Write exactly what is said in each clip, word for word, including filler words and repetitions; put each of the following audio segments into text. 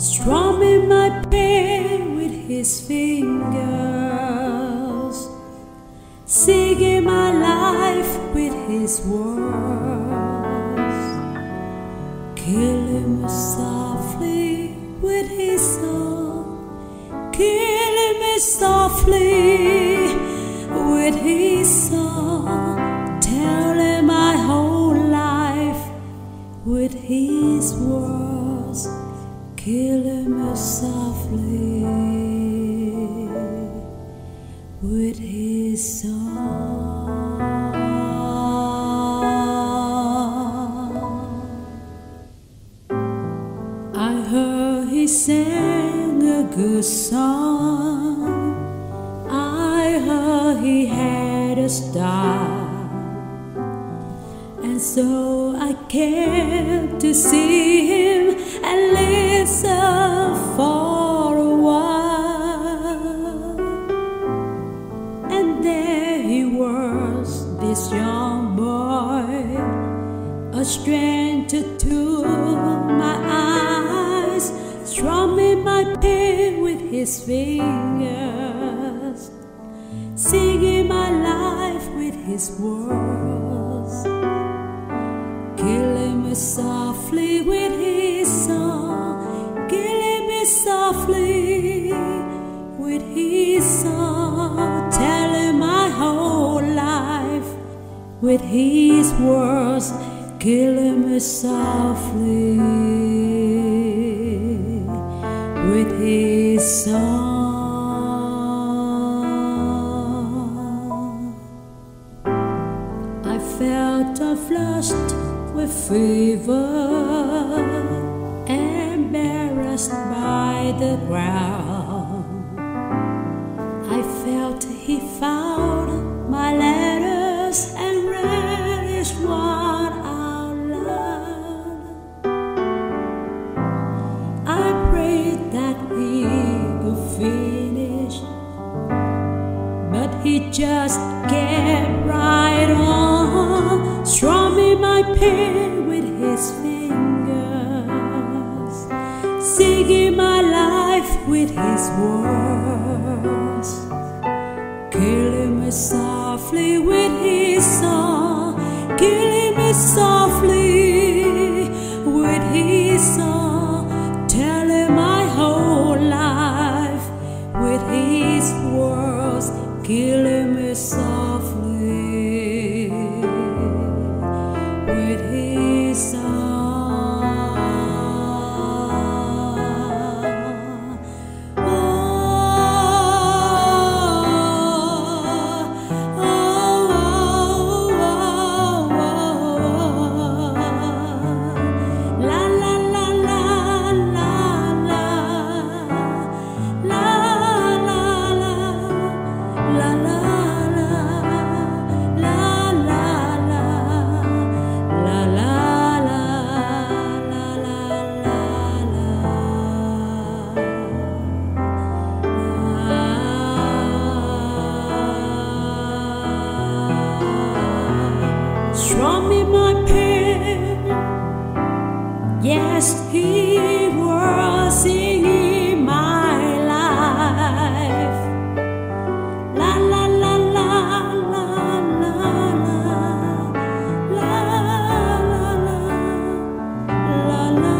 strumming my pain with his fingers, singing my life with his words, killing me softly with his song, killing me softly with his song, telling my whole life with his words, killing me softly with his song. I heard he sang a good song, I heard he had a star, and so I came to see him and listen for a while. And there he was, this young boy, a stranger to my eyes, strumming my pain with his fingers, singing my life with his words, killing me softly with his song, killing me softly with his song, telling my whole life with his words, killing me softly with his song. I felt flushed with fever, embarrassed by the ground. I felt he found my letters and read each one out loud. I prayed that he could finish, but he just kept right on, strumming my pain with his fingers, singing my life with his words, killing me softly with his song, killing me softly with his song, telling my whole life with his words, killing me softly with his song. Oh, oh, oh, oh, oh. La la la la la la la la la la la. Strumming my pain, yes, he was singing my life. La la la la la la la la la la la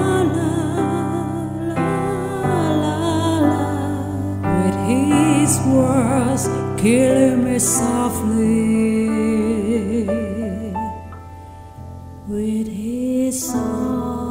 la la. With his words, killing me softly with his song.